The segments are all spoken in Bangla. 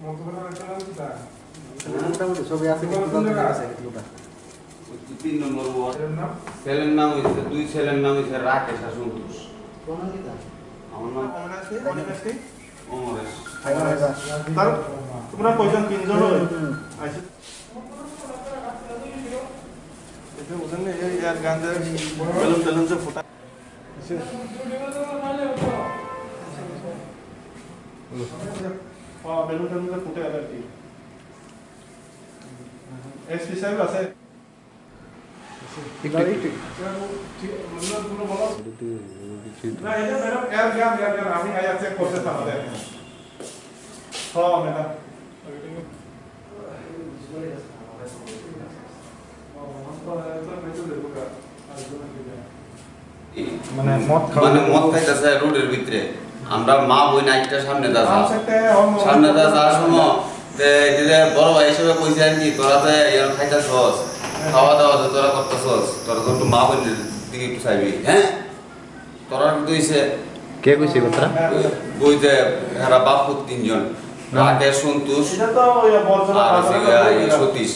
মোটামুটি ছবি আছে তিন নম্বর ওয়ার্ড ছেলের নাম হয়েছে দুই ছেলের নাম হয়েছে রাকেশ আর সন্তোষ আমার নাম অমরেশ তোমরা কয়জন তিনজন বেলুন যে ফোটা বেলুন টেলুন যে ফুটে আর কি এসপি সাহেব আছে না এটা ম্যাডাম এর আমি আয়া চেক করতে আমাদের হ্যাঁ ম্যাডাম মানে মদ খাইতেছে রোডের ভিতরে আমরা মা বই নাইটটা সামনে যাওয়ার সময় যে বড় ভাই হিসেবে কইছে আর কি তোরা তো এর খাইতেছস খাওয়া দাওয়া তোরা করতেছস তোরা তো একটু মা বোনের দিকে একটু চাইবি হ্যাঁ তোরা কইছে কে কইছে কথা বইতে এরা বাপুত তিনজন রাকেশ সন্তোষ আর সতীশ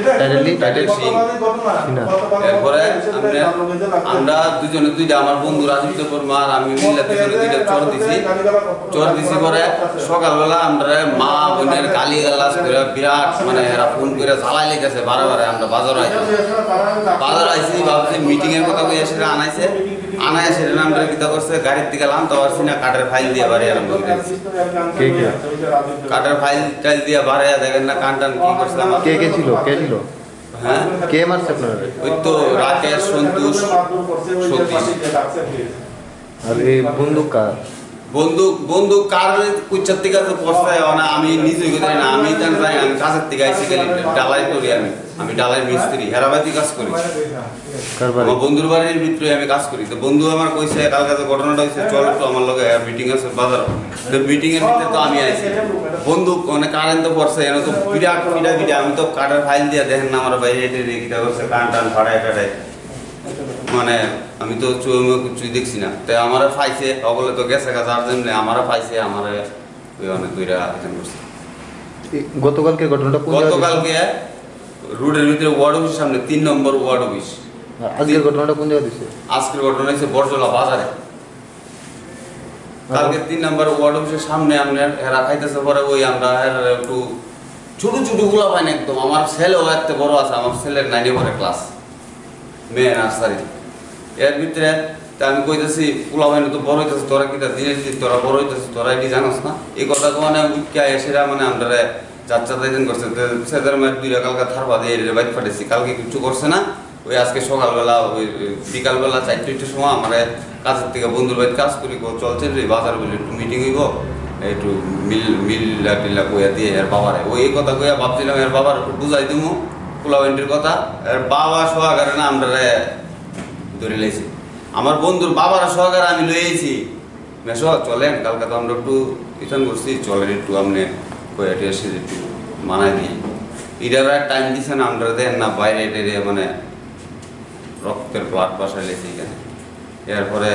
এরপরে আমরা দুজনে দুইটা আমার বন্ধু রাজীব পরমার আমি মিল্লা দুজনে দুইটা চর দিছি পরে সকালবেলা আমরা মা বোনের গালি গালাজ করে বিরাট মানে এরা ফোন করে জ্বালাই লেগেছে বারে আমরা বাজার আইছি ভাবছি মিটিং এর কথা কই এসে আনায় সেটা আমরা কিতা করছে গাড়ির দিকে লাম তো পারছি না কাঠের ফাইল দিয়ে বাড়ি আরম্ভ করে কাঠের ফাইল টাইল দিয়ে বাড়ি দেখেন না কান টান কি করছে কে ছিল হ্যাঁ কে মারছে আপনারা ওই তো রাকেশ সন্তোষ সতীশ আর এই বন্দুক কার বন্দুক কার কুচ্চার থেকে পড়ছে না আমি নিজে জানি না আমি জানি আমি কাজের থেকে আইসি গেলি ডালাই করি আমি ডালাই মিস্ত্রি হেরাবাতি কাজ করি আমার বন্ধুর বাড়ির ভিতরে আমি কাজ করি তো বন্ধু আমার কইছে কালকে যে ঘটনাটা হয়েছে চল একটু আমার লগে মিটিং আছে বাজার তো মিটিং এর ভিতরে তো আমি আইছি বন্দুক মানে কারেন্ট তো পড়ছে এনে তো বিরাট আমি তো কাঠের ফাইল দিয়ে দেখেন না আমার বাইরে এটা কিটা করছে কান টান ফাড়ায় টাড়ায় মানে আমি তো কিছুই দেখছি না তাই আমারা পাইছে বলে তো গেছে গা যার জন্য আমারা পাইছে আমারে ওই অনেক দুইটা আয়োজন করছে গতকালকে ঘটনাটা গতকালকে রোডের ভিতরে ওয়ার্ড অফিসের সামনে 3 নম্বর ওয়ার্ড অফিস আজকের ঘটনাটা কোন জায়গায় দিছে আজকের ঘটনা হচ্ছে বরজলা বাজারে কালকে 3 নম্বর ওয়ার্ড অফিসের সামনে আমরা এরা খাইতেছে পরে ওই আমরা একটু ছোট গুলা পাই না একদম আমার ছেলেও একটা বড় আছে আমার ছেলের 9 পড়ে ক্লাস মেয়ে নার্সারি এর ভিতরে আমি কইতেছি পোলা ভাই তো বড় হইতেছে তোরা কিটা দিনের দিন তোরা বড় হইতেছে তোরা এটি জানোস না এই কথা তো মানে সেটা মানে আমরা যাত্রা দায়িত্ব করছে সেদের মেয়ের 2 কালকে থারবা দিয়ে বাইক ফাটেছি কালকে কিছু করছে না ওই আজকে সকালবেলা ওই বিকালবেলা 4টার সময় আমার কাজের থেকে বন্ধুর বাড়িতে কাজ করি চলছে বাজার বলে একটু মিটিং হইব একটু মিল্লা টিল্লা কইয়া দিয়ে এর বাবারে ওই কথা কইয়া ভাবছিলাম এর বাবার একটু বুঝাই দিমু পোলাওয়েন্টির কথা এর বাবা সহকারে না আমরা ধরে লাইছি আমার বন্ধুর বাবার সহকারে আমি লইয়েছি মেশো চলেন কালকে তো আমরা একটু ইথান করছি চলেন একটু আপনি কয়েটি এসে একটু মানাই দিই এটার টাইম দিছে না আমরা দেন না বাইরে টেরে মানে রক্তের ব্লাড বাসায় লেছে এখানে এরপরে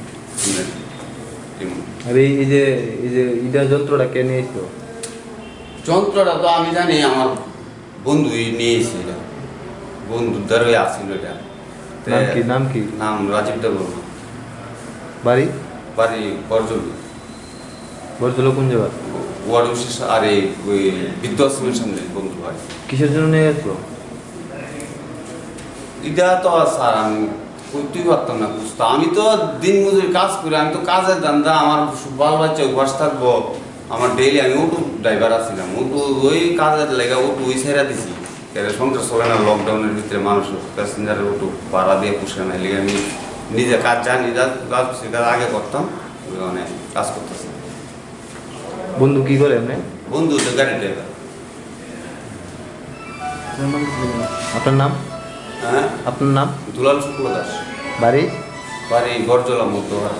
আর এই যে ইটা যন্ত্রটা কে নিয়েছিল যন্ত্রটা তো আমি জানি আমার বন্ধুই নিয়েছে এটা বন্ধুর দ্বারাই আসছিল এটা নাম রাজীব দেব বাড়ি বরজলা কোন জায়গা ওয়ার্ড অফিস আর এই ওই বিদ্যাশ্রমের সামনে বন্ধু বাড়ি কিসের জন্য নিয়ে আসলো এটা তো স্যার আমি করতেই পারতাম না বুঝতো আমি তো দিন মজুরি কাজ করি আমি তো কাজের ধান্দা আমার বাল বাচ্চা উপাস থাকবো আমার ডেইলি আমি অটো ড্রাইভার আছিলাম অটো ওই কাজের লেগে অটো ওই ছেড়া দিছি সংসার চলে না লকডাউনের ভিতরে মানুষ প্যাসেঞ্জারের অটো ভাড়া দিয়ে পুষে না লেগে আমি নিজে কাজ জানি কাজ সেটা আগে করতাম অনেক কাজ করতেছি বন্ধু কি করে এমনি বন্ধু তো গাড়ি ড্রাইভার আপনার নাম হ্যাঁ আপনার নাম দুলাল শুক্ল দাস বাড়ি বরজলা মধ্যহার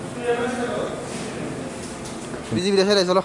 বিজিবি দেশে চলো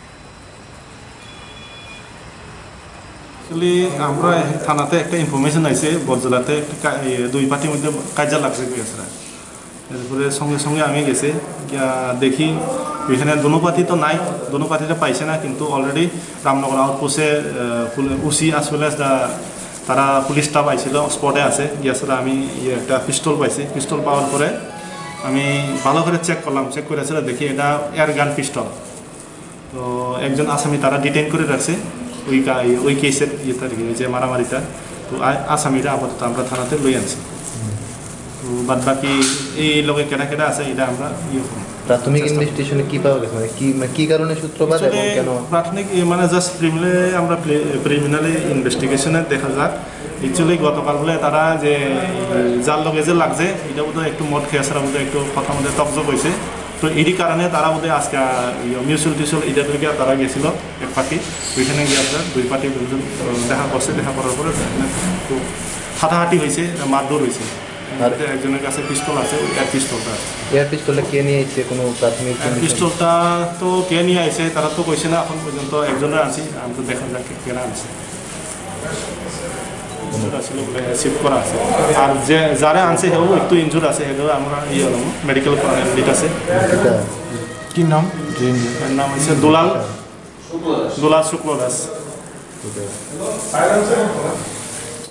অ্যাকচুয়ালি আমরা থানাতে একটা ইনফরমেশন আইছে বরজলাতে একটা 2 পার্টির মধ্যে কাজা লাগছে এরপরে সঙ্গে সঙ্গে আমি গেছি দেখি এখানে দোনো পার্টি তো নাই, দোনো পার্টিতে পাইছে না, কিন্তু অলরেডি রামনগর আউটপোস্টে উসি অ্যাজ ওয়েল এজ তারা পুলিশ স্টাফ আইছিল, স্পটে আছে গিয়েছিল। আমি একটা পিস্তল পাইছি, পিস্তল পাওয়ার পরে আমি ভালো করে চেক করলাম, চেক করেছিল দেখি এটা এয়ার গান পিস্তল। তো একজন আসামি তারা ডিটেইন করে রাখছে ওই কেসের ইয়েটা যে মারামারিটা। তো আসামিটা আপাতত আমরা থানাতে লই আনছি। তো বাদ বাকি এই লোকে কেনা কেনা আছে এটা আমরা প্রাথমিক ইনভেস্টিগেশনে কি পাওয়া গেছে, মানে কি কারণে সূত্রপাত এবং কেন? প্রাথমিক মানে জাস্ট প্রিলিমিনারি ইনভেস্টিগেশনে দেখা যাক। অ্যাকচুয়ালি গতকাল বলে তারা যে যার লগে যে লাগছে এটা বোধহয় একটু মদ খেয়ে আসার মধ্যে একটু কথা মধ্যে তকজক হয়েছে। তো এরই কারণে তারা বোধহয় আজকে মিউচুয়াল টিউচুয়াল এটা গিয়ে তারা গেছিল এক পার্টি, ওইখানে গিয়ে আপনার দুই পার্টি দেখা করছে। দেখা করার পরে একটু হাঁটাহাঁটি হয়েছে, মারধর হয়েছে। আর একজনের কাছে পিস্তল আছে, এয়ার পিস্তলটা আছে। এয়ার পিস্তলটা কে নিয়ে এসেছে কোনো প্রাথমিক? পিস্তলটা তো কে নিয়ে আসে তারা তো কইছে না এখন পর্যন্ত। একজনের আনছি, আমি তো দেখা যাক কেনা আনছে রিসিভ করা আছে। আর যে যারা আনছে সেও একটু ইনজুর আছে, সেটাও আমরা মেডিকেল নিট আছে। কি নাম? এর নাম হচ্ছে দুলাল শুক্ল দাস।